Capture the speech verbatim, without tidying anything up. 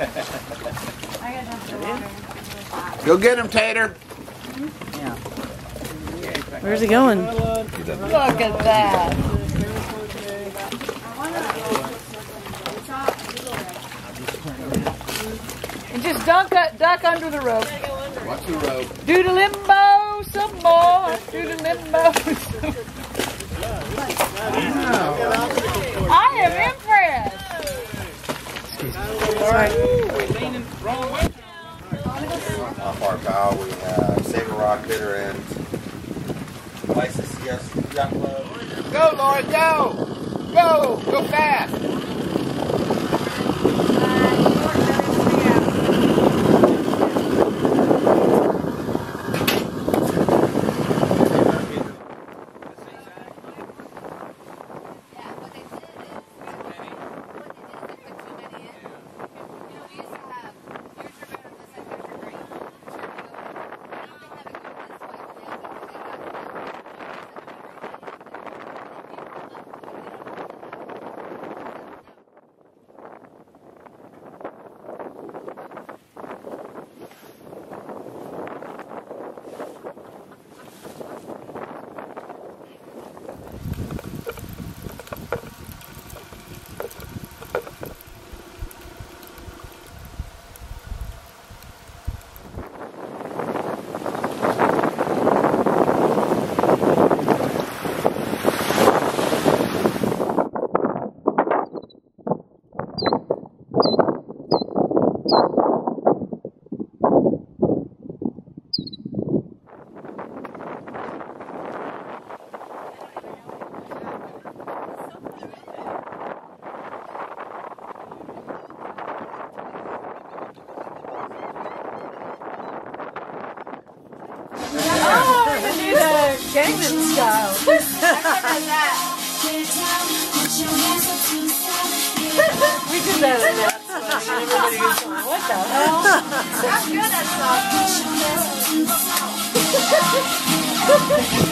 Go get him, Tater. Yeah. Where's he going? Look at that. And just dunk, duck under the rope. Watch the rope. Do the limbo some more. Do the limbo some more. I am impressed. Sorry. Off our bow, we have Saber Rock, Bitter End, License Yes Yacht Club. Go, Lori, go! Go! Go fast! Gangnam style. I remember that. We did that at that song. Everybody was going, what the hell? I'm good at songs.